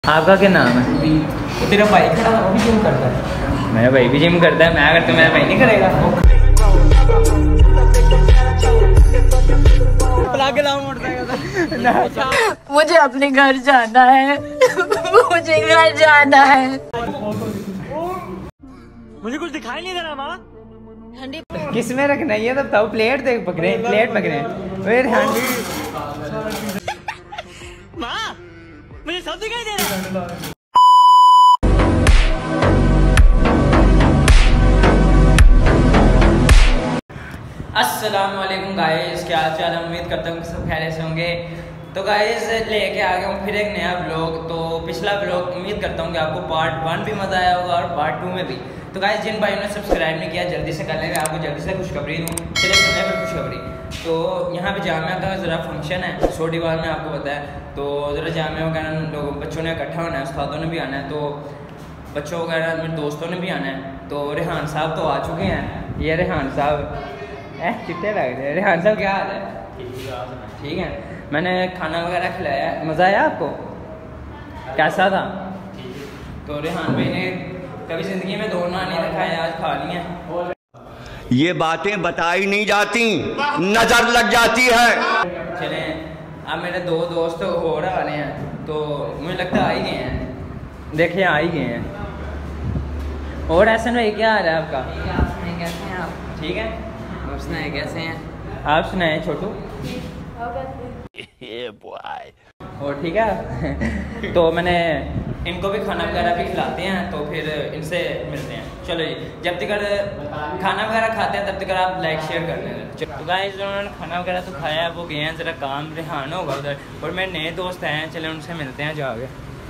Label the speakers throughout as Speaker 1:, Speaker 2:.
Speaker 1: आपका क्या नाम है?
Speaker 2: तो तेरा भाई खड़ा है, वो भी जिम करता है।
Speaker 1: मेरा भाई भी जिम करता है, मैं अगर तो मेरा भाई नहीं करेगा।
Speaker 3: मुझे अपने घर जाना है। मुझे घर जाना है।
Speaker 2: मुझे कुछ दिखाई नहीं दे रहा माँ।
Speaker 3: ठंडी
Speaker 1: किस में रखना है ये तो बताओ। प्लेट देख पकड़े, प्लेट पकड़े।
Speaker 2: माँ मुझे सब दिखाई दे रहा है।
Speaker 1: अस्सलाम वालेकुम गाइस, क्या हाल चाल है? उम्मीद करता हूँ कि सब खैरियत से होंगे। तो गाइस लेके आ गया हूँ फिर एक नया ब्लॉग। तो पिछला ब्लॉग उम्मीद करता हूँ कि आपको पार्ट 1 भी मज़ा आया होगा और पार्ट 2 में भी। तो गाइस जिन भाइयों ने सब्सक्राइब नहीं किया जल्दी से कर लेंगे, आपको जल्दी से खुशखबरी दूँ। चलिए सुनने पर खुशखबरी। तो यहाँ पे जामिया का ज़रा फंक्शन है सोडीवाल में, आपको पता है। तो ज़रा जामिया वगैरह लोगों बच्चों ने इकट्ठा होना है, उस्तादों ने भी आना है, तो बच्चों वगैरह मेरे दोस्तों ने भी आना है। तो रेहान साहब तो आ चुके हैं। ये रेहान साहब चिट्टे लग रहे हैं। रेहान साहब क्या हाल है? ठीक है। मैंने खाना वगैरह खिलाया, मज़ा आया आपको? कैसा था? तो रेहान भाई ने कभी ज़िंदगी में दौड़ना नहीं दिखाया, आज खा लिया।
Speaker 4: ये बातें बताई नहीं जाती, नजर लग जाती है।
Speaker 1: चलें, अब मेरे दो दोस्त हो रहे हैं तो मुझे लगता आ ही गए हैं। देखिए आ ही गए हैं। और ऐसा भाई क्या हाल है आपका?
Speaker 3: कैसे हैं आप?
Speaker 1: ठीक है।
Speaker 3: आप सुनाए कैसे हैं?
Speaker 1: आप सुनाए छोटू? और ठीक है। तो मैंने इनको भी खाना वगैरह भी खिलाते हैं, तो फिर इनसे मिलते हैं। चलो जी, जब तक खाना वगैरह खाते हैं तब तक आप लाइक शेयर कर लेना। तो गाइस उन्होंने खाना वगैरह तो खाया, वो गए हैं ज़रा काम, रेहान होगा उधर, और मेरे नए दोस्त हैं, चले उनसे मिलते हैं जाके।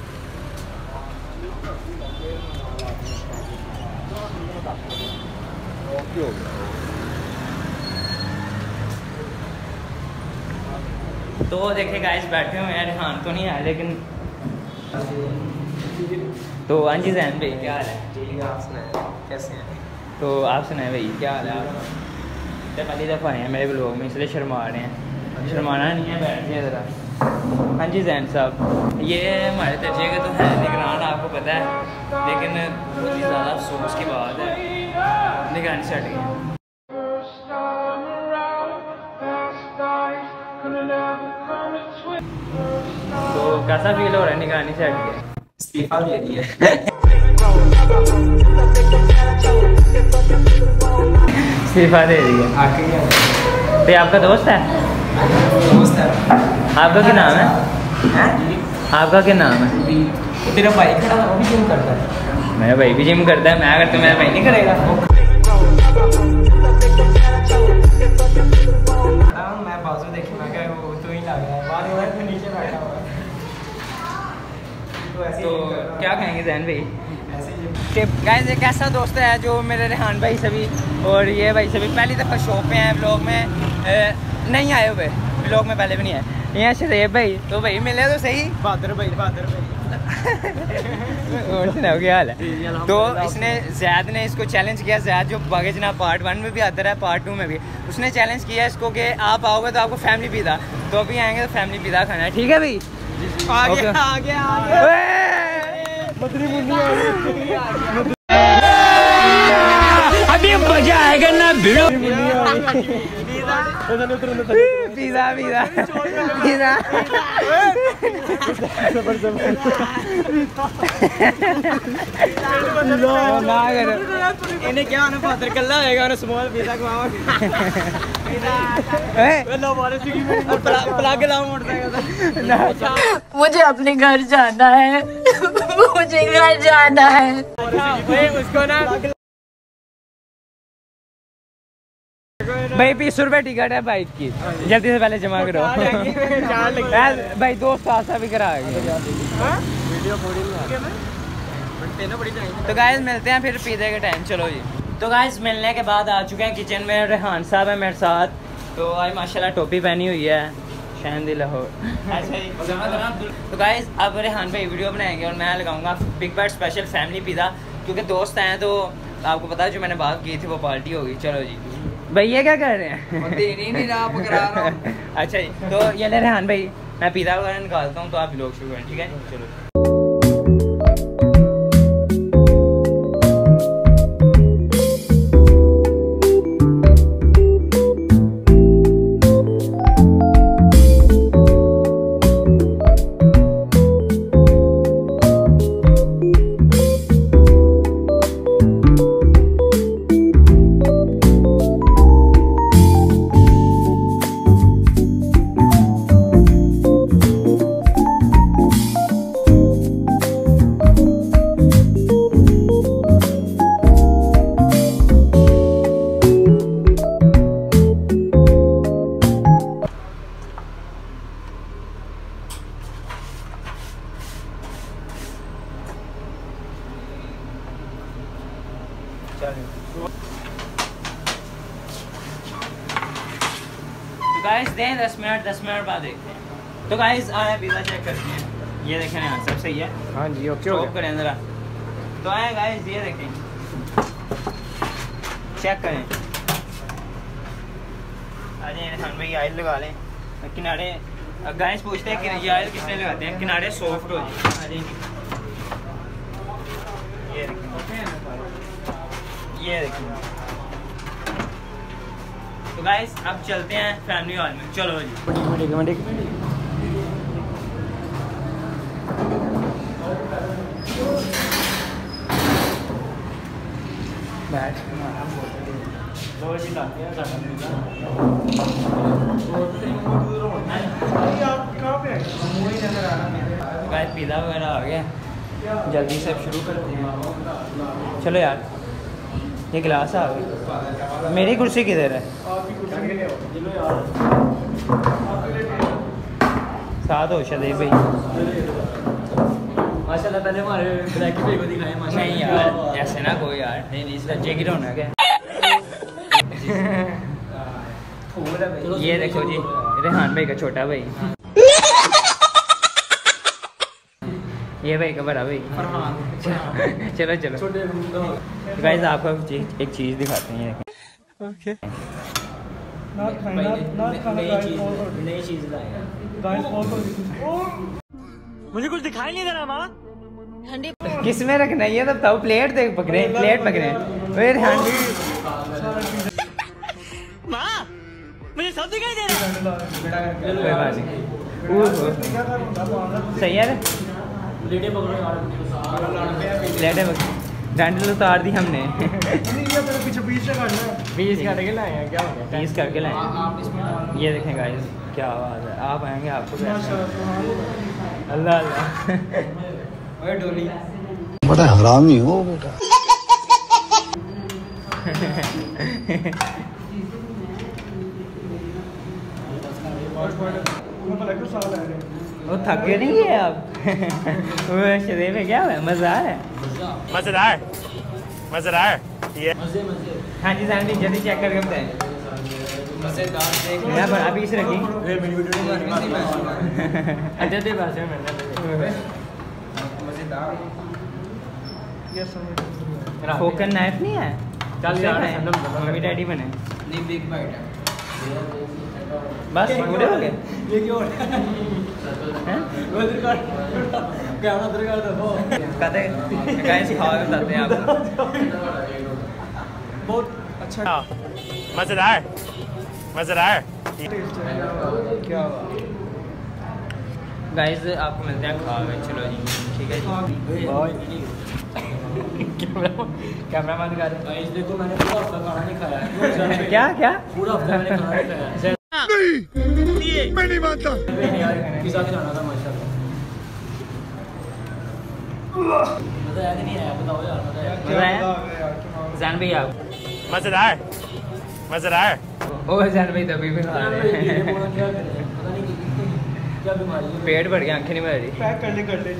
Speaker 1: तो देखिए गाइस बैठे हुए हैं, रेहान तो नहीं आया लेकिन। तो हाँ जी जैन भाई क्या हाल है?
Speaker 2: ठीक है, आप सुनाए कैसे हैं?
Speaker 1: तो आप सुनाए भाई क्या हाल है आप? तो पहली दफ़ा आए हैं मेरे ब्लॉग में, इसलिए शर्मा रहे हैं। शर्माना नहीं है, बैठिए ज़रा। हाँ जी जैन साहब, ये हमारे दर्जे के तो है निगरान, आपको पता है, लेकिन बहुत ही ज़्यादा अफसोस की बात है, निगरानी से हट गई। तो कैसा फील हो रहा है निगरानी से हट के?
Speaker 2: इस्तीफा दे दिया।
Speaker 1: इस्तीफा दे दिया। तो आपका दोस्त है?
Speaker 2: दोस्त है।
Speaker 1: आपका क्या नाम है? आपका क्या नाम है?
Speaker 2: तो तेरा भाई खड़ा है, वो भी जिम करता है।
Speaker 1: मेरा भाई भी जिम करता है, मैं अगर तो मेरा भाई नहीं करेगा।
Speaker 2: मैं बाजू देखी, मैं क्या वो तो ही लग रहा है, बाहर तो नीचे बैठा हुआ है।
Speaker 1: तो क्या कहेंगे जैन भाई?
Speaker 2: ऐसे ही
Speaker 1: गाइस एक ऐसा दोस्त है जो मेरे रेहान भाई सभी और ये भाई सभी पहली दफ़ा शो पे हैं, ब्लॉग में नहीं आए हुए, ब्लॉग में पहले भी नहीं आए। यहाँ शरीफ भाई, तो भाई मिले तो सही।
Speaker 2: बहादुर भाई
Speaker 1: और सुनाओ क्या हाल है? तो इसने ज़ैद ने इसको चैलेंज किया, ज़ैद जो बागे जना पार्ट 1 में भी आता है, पार्ट 2 में भी उसने चैलेंज किया इसको कि आप आओगे तो आपको फैमिली पिज़्ज़ा, तो अभी आएंगे तो फैमिली पिज़्ज़ा खाना है, ठीक है भाई?
Speaker 2: आगे
Speaker 1: अभी मजा आएगा ना भिड़ो। पिज़्ज़ा पिज़्ज़ा पिज़्ज़ा ना करो,
Speaker 2: इन्हें क्या ना फादर कल्ला आएगा ना स्मॉल पिज़्ज़ा खवाओ। प्लग लाओ मोटरसाइकिल।
Speaker 3: मुझे अपने घर जाना है। मुझे घर जाना है।
Speaker 2: उसको ना
Speaker 1: भाई 20 रुपये टिकट है बाइक की, जल्दी से पहले जमा करो। भाई दोस्त आशा भी करा। तो गाइस मिलते हैं फिर पिज़्ज़ा के टाइम। चलो जी। तो गाइस मिलने के बाद आ चुके हैं किचन में, रेहान साहब है मेरे साथ। तो आज माशाल्लाह टोपी पहनी हुई है, शहन दिल लाहौर। तो गाइस अब रेहान भाई वीडियो बनाएंगे और मैं लगाऊंगा big bite special family pizza, क्योंकि दोस्त हैं तो आपको पता है जो मैंने बात की थी वो पार्टी होगी। चलो जी। भैया क्या कर रहे हैं?
Speaker 2: नहीं रहा, पकड़ा रहा हूं।
Speaker 1: अच्छा जी, तो ये ले रेहान भाई, मैं पिज़्ज़ा वगैरह निकालता हूँ तो आप लोग शुरू करें, ठीक है? चलो। तो गाइस दें 10 मिनट बाद देखते हैं। तो गाइस आया पिज़्ज़ा चेक करते हैं। ये देखें ना सब सही है।
Speaker 2: हाँ जी ओके हो
Speaker 1: करें ज़रा। तो आया गाइस ये देखें चेक करें। आज हम भाई ऑयल लगा लें किनारे। गाइस पूछते हैं कि ये ऑयल किसने लगाते हैं किनारे सॉफ्ट हो जाए। ये देखिए। तो गाइस अब चलते हैं फैमिली हॉल में। चलो जी। गाइस पिज़्ज़ा वगैरह आ गया, जल्दी से अब शुरू करते हैं। चलो यार ये गिलास आ गया। मेरी कुर्सी किधर है? साथ हो शदे भाई।
Speaker 2: माशाल्लाह पहले हमारे ब्लैक की को दिखाएं।
Speaker 1: नहीं यार ऐसे ना कोई यार नहीं इसका जैकेट होना क्या। ये देखो जी रेहान भाई का छोटा भाई, ये भाई का बड़ा भाई। चलो गाइस आपको एक चीज़ दिखाते हैं।
Speaker 2: ओके
Speaker 1: नई चीज़
Speaker 2: मुझे कुछ दिखाई नहीं दे रहा माँ।
Speaker 1: किस में रखना है ये तो बताओ। प्लेट देख पकड़े, प्लेट पकड़े।
Speaker 2: माँ मुझे सब दिखाई दे रहा है।
Speaker 1: सही है। डंडल उतार दी हमने।
Speaker 2: बीस करके लाए हैं क्या हो गया?
Speaker 1: 30 करके लाए। ये देखें गाइस क्या आवाज़ है। आप आएंगे आपको अल्लाह अल्लाह। डोली
Speaker 5: बड़ा हरामी हो बेटा।
Speaker 1: वो थके नहीं है आप? वो शरीर में क्या है? मज़ा आ रहा है?
Speaker 2: मज़ेदार ये।
Speaker 1: हाँ जी साहब जल्दी चेक करके बताएं। मज़ेदार पर अभी इसे रखी। फोकन नाइफ नहीं है? मम्मी डैडी बने नहीं। बिग बाइट है बस पूरे हो गए। ये क्यों कहते गाइस खा के बताते हैं आपको।
Speaker 2: बहुत अच्छा मज़ेदार
Speaker 1: क्या गाइस आपको मिलते हैं खा के। चलो जी ठीक है जी। कैमरा बंद कर।
Speaker 2: गाइस देखो मैंने पूरा हफ्ता खाना नहीं खाया।
Speaker 1: क्या
Speaker 2: पूरा हफ्ता मैंने खाना नहीं खाया।
Speaker 5: नहीं मैं नहीं मानता।
Speaker 2: पिज़्ज़ा खिलाना था माशाल्लाह। मज़ा आया कि नहीं आया बताओ यार।
Speaker 1: मज़ा आया जान भाई आप?
Speaker 6: मज़ेदार
Speaker 1: ओ जान भाई तभी भी खा रहे हैं।
Speaker 2: पता नहीं क्या बीमारी है।
Speaker 1: पेट बढ़ गया, आंखें नहीं बढ़ रही।
Speaker 2: पैक कर ले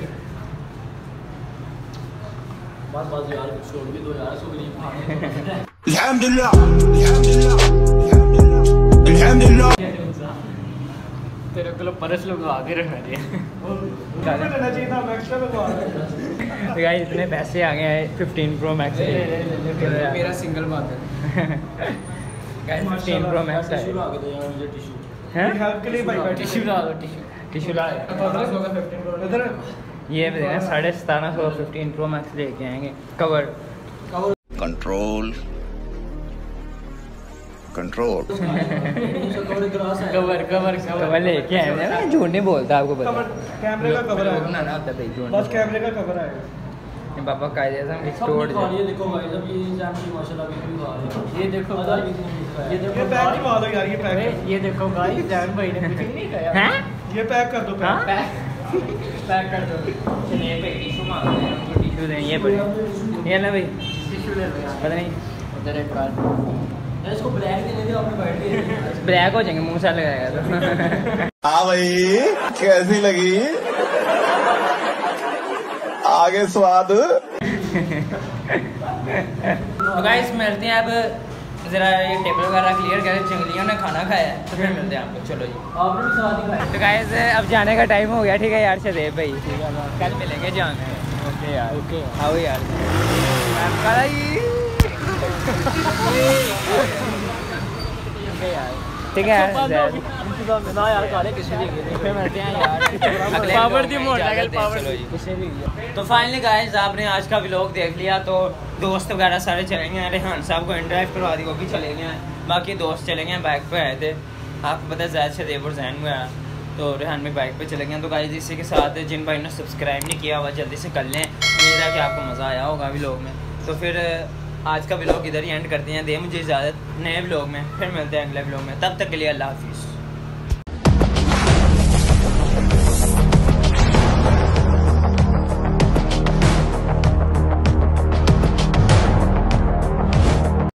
Speaker 2: बात यार छोड़ भी दो यार। सो नहीं
Speaker 5: अल्हम्दुलिल्लाह
Speaker 2: तेरे को परस लोग आगे रखना चाहिए था। एक्स्ट्रा लगवा
Speaker 1: तो गाइस इतने पैसे आ गए हैं 15 प्रो मैक्स के।
Speaker 2: मेरा सिंगल बात है।
Speaker 1: गाइस 15 प्रो मैक्स है।
Speaker 2: टिश्यू ला के दो यार मुझे। टिश्यू
Speaker 1: हैं
Speaker 2: हेल्प के लिए भाई टिश्यू ला दो।
Speaker 1: टिश्यू ला।
Speaker 2: इधर
Speaker 1: ये 1750 15 प्रो मैक्स लेके आएंगे। कवर
Speaker 5: कंट्रोल
Speaker 1: कवर लेके आए हैं। मैं झूठ नहीं बोलता आपको पता।
Speaker 2: कैमरे का कवर है।
Speaker 1: बनाना होता भाई झूठ।
Speaker 2: बस कैमरे का कवर आएगा।
Speaker 1: पापा कायदे से हम एक्सप्लोर।
Speaker 2: ये देखो भाई जब ये एग्जाम की माशाल्लाह भी खा रहे हैं। ये देखो ये पैक करवा दो यार। ये पैक ये देखो गाइस जान भाई ने कुछ नहीं खाया। हैं ये पैक कर दो। पैक कर दो।
Speaker 1: चलिए भाई टिश्यू मांग रहे हैं हमको। टिश्यू दें ये पड़े। ये ना भाई
Speaker 2: टिश्यू ले लो यार।
Speaker 1: पता नहीं
Speaker 2: उधर एक बार इसको ब्लैक देने दो अपने बैठ के।
Speaker 1: ब्लैक हो जाएंगे मुंह से लगाएगा तो।
Speaker 5: हाँ भाई कैसी लगी आगे स्वाद।
Speaker 1: तो गाइस मिलते हैं अब, ज़रा ये टेबल वगैरह क्लियर करें, जंगलियों ने खाना खाया है तो फिर मिलते हैं आपको। चलो जी,
Speaker 2: आपने भी साथ ही खाया।
Speaker 1: तो गाइस अब जाने का टाइम हो गया, ठीक है यार शदेब भाई, कल मिलेंगे जाने। ओके यार, ओके आओ यार ठीक है यार,
Speaker 2: ना यार काले किसी भी
Speaker 1: मिलते हैं यार
Speaker 2: पावर दी मोड़ लगा पावर
Speaker 1: किसी भी। तो फाइनली गाइस आपने आज का व्लॉग देख लिया, तो दोस्त वगैरह सारे चले गए हैं, रेहान साहब को इंटरव्यू करवा दी, वो भी चले गए हैं, बाकी दोस्त चले गए हैं, बाइक पे आए थे, आपको पता है ज़्यादा शदेब और जैन में आया, तो रेहान भी बाइक पे चले गए हैं। तो गाइस इसी के साथ जिन भाई ने सब्सक्राइब नहीं किया हुआ जल्दी से कर लें, उम्मीद है कि आपको मज़ा आया होगा व्लॉग में। तो फिर आज का व्लॉग इधर ही एंड करते हैं, दे मुझे इजाज़त, नए व्लॉग में फिर मिलते हैं अगले व्लॉग में, तब तक के लिए अल्लाह हाफिज़।